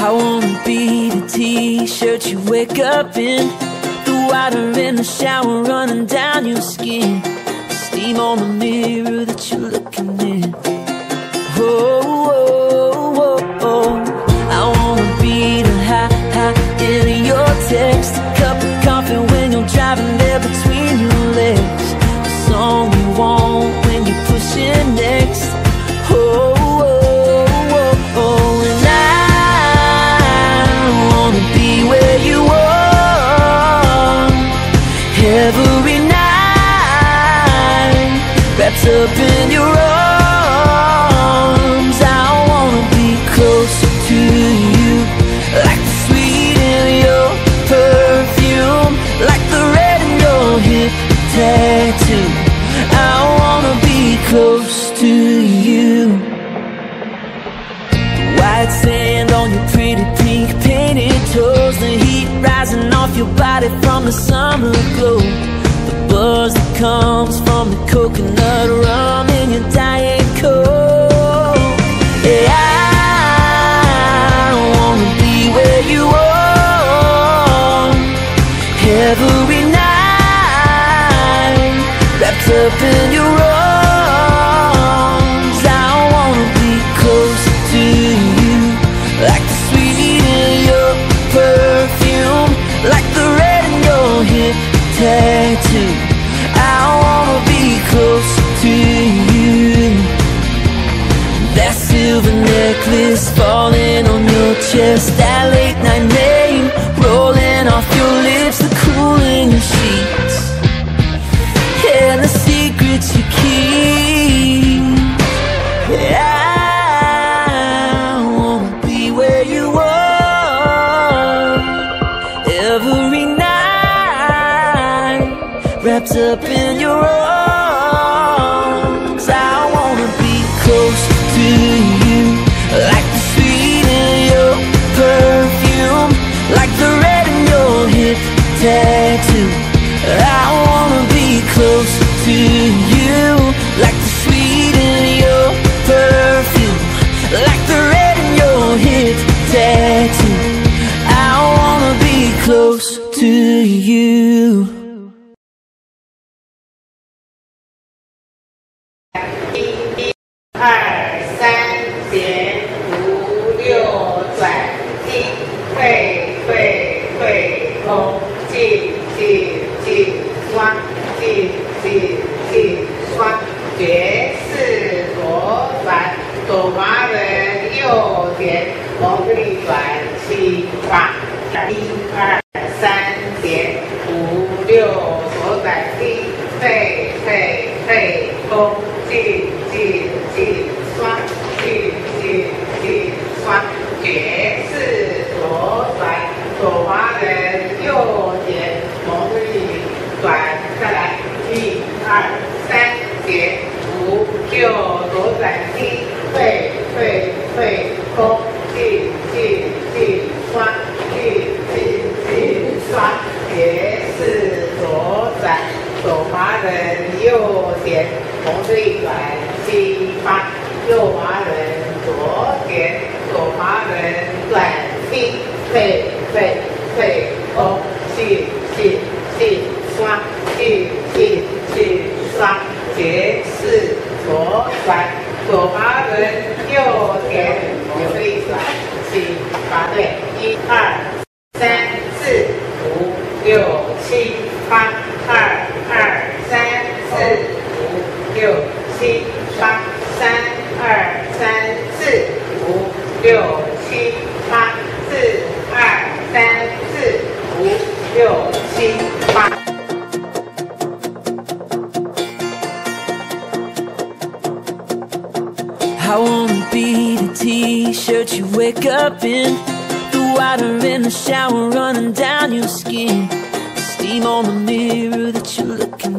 I wanna be the t-shirt you wake up in, the water in the shower running down your skin, the steam on the mirror that you're looking in. Oh, oh, oh, oh. I wanna be the high in your text, a cup of coffee when you're driving there between your legs, the song you want when you're pushing next. Oh, oh, oh, oh. And I wanna be where you are every night, wrapped up in your arms. I wanna be closer to you, like the sweet in your perfume, like the red in your hip tattoo. I wanna be close to you. White sand on your pretty pink painted toes, the heat rising off your body from the summer glow, the buzz that comes from the coconut rum in your Diet Coke. Yeah, I wanna be where you are every night, wrapped up in your arms. I wanna be close to you, like the sweet in your perfume, like the red in your hip tattoo. I wanna be close to you. That silver necklace falling on your chest, that late night name rolling off your lips, the cooling your sheets, and the secrets you keep. Yeah, I wanna be where you are every night, wrapped up in your arms. I wanna be close to you, like the sweet in your perfume, like the red in your hip tattoo. I wanna be close to you, like the sweet in your perfume, like the red in your hip tattoo. I wanna be close to you. 1、2、3减5、6转1，退退退空，进进进双，进进进双，爵士左转，左滑人右点，蒙利转7、8。1、2、3减5、6左转1，退退退空，进进进双，进进进双，爵士左转，左滑人右点，蒙利转，再来1、2、3减5、6左转1，退退退空，进进进双，进进进双，爵士左转，左滑人右点，蒙利转7、8，右滑人左点，左滑人转1，退退退空，进进进双，进进进双，爵士左转，左滑人右点，蒙利转7、8，对，1、2、3、4、5、6、7、8，2、2、3、4、5、6、7、8，3、2、3、4、5、6、7、8，4、2、3、4、5、6、7、8。 I wanna be the t-shirt you wake up in, the water in the shower running down your skin, the steam on the mirror that you're looking